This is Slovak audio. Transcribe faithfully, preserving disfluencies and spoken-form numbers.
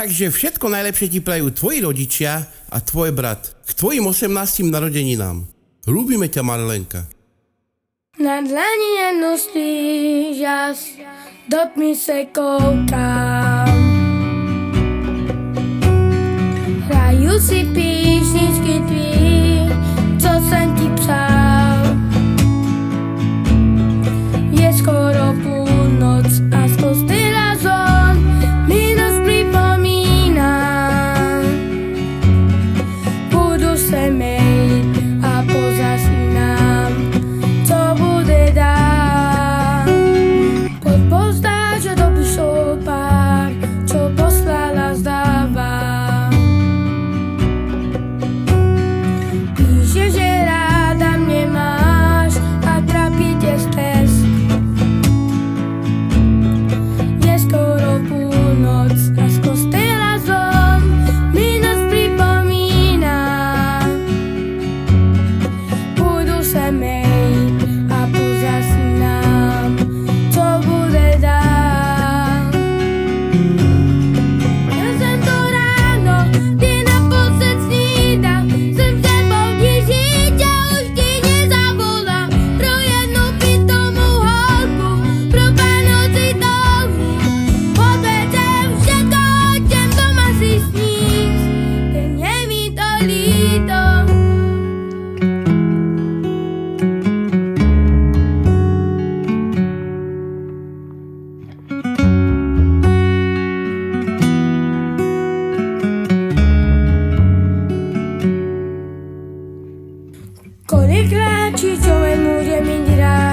Takže všetko najlepšie ti prajú tvoji rodičia a tvoj brat k tvojim osemnástym narodeninám. Ľúbime ťa, Marlenka. Na dlani nenosí žas, do tmy se koukám. Hraju si písničky tvý, co jsem ti psal. Je skoro půlnoc a z kostela zvon mi noc připomíná. Budu se mejt a pozasínám, co bude dál. Pod pozdá, že dopišou pár, čo poslala zdává. Píše, že ráda mě máš a trápí tě stres. Je skoro půlnoc a z kostela zvon mi noc připomíná. Budu se mejt a pozasínám, co bude dál. Já jsem to ráno, kdy naposled snídal, jsem se boudí žít a už ti nezavolám. Pro jednu pitomou holku, pro Vánoci touhu, odvedem všetko, o čem doma si sníš, jen je mi to líto. Kolikrát či človek môže mi rád,